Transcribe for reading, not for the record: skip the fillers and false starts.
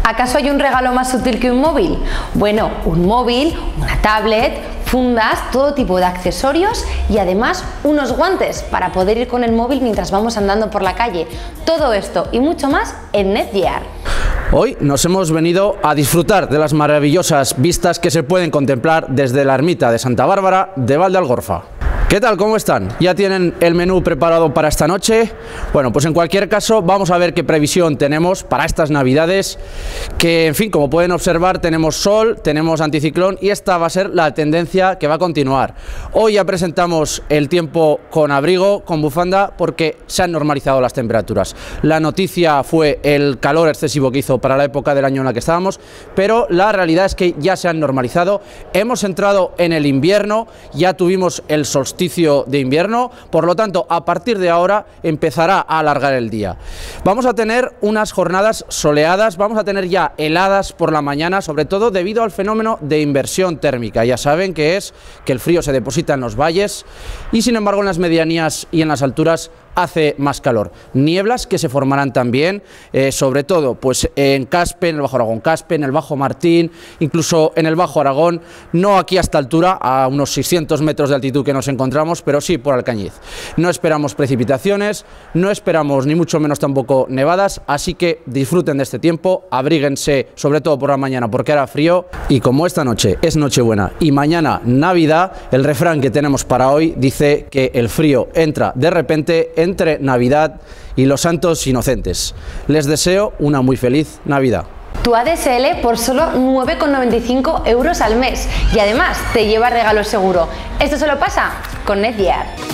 ¿Acaso hay un regalo más útil que un móvil? Bueno, un móvil, una tablet, fundas, todo tipo de accesorios y además unos guantes para poder ir con el móvil mientras vamos andando por la calle. Todo esto y mucho más en Netgear. Hoy nos hemos venido a disfrutar de las maravillosas vistas que se pueden contemplar desde la ermita de Santa Bárbara de Valdealgorfa. ¿Qué tal? ¿Cómo están? ¿Ya tienen el menú preparado para esta noche? Bueno, pues en cualquier caso vamos a ver qué previsión tenemos para estas navidades, que en fin, como pueden observar, tenemos sol, tenemos anticiclón y esta va a ser la tendencia que va a continuar. Hoy ya presentamos el tiempo con abrigo, con bufanda, porque se han normalizado las temperaturas. La noticia fue el calor excesivo que hizo para la época del año en la que estábamos, pero la realidad es que ya se han normalizado. Hemos entrado en el invierno, ya tuvimos el solsticio de invierno, por lo tanto a partir de ahora empezará a alargar el día. Vamos a tener unas jornadas soleadas, vamos a tener ya heladas por la mañana, sobre todo debido al fenómeno de inversión térmica. Ya saben que es que el frío se deposita en los valles y sin embargo en las medianías y en las alturas hace más calor. Nieblas que se formarán también, sobre todo pues en Caspe, en el Bajo Aragón Caspe, en el Bajo Martín, incluso en el Bajo Aragón, no aquí a esta altura, a unos 600 metros de altitud que nos encontramos, pero sí por Alcañiz. No esperamos precipitaciones, no esperamos ni mucho menos tampoco nevadas, así que disfruten de este tiempo, abríguense sobre todo por la mañana porque hará frío y como esta noche es Nochebuena y mañana Navidad, el refrán que tenemos para hoy dice que el frío entra de repente entre Navidad y los santos inocentes. Les deseo una muy feliz Navidad. Tu ADSL por solo 9,95 € al mes y además te lleva regalo seguro. Esto solo pasa con Netgear.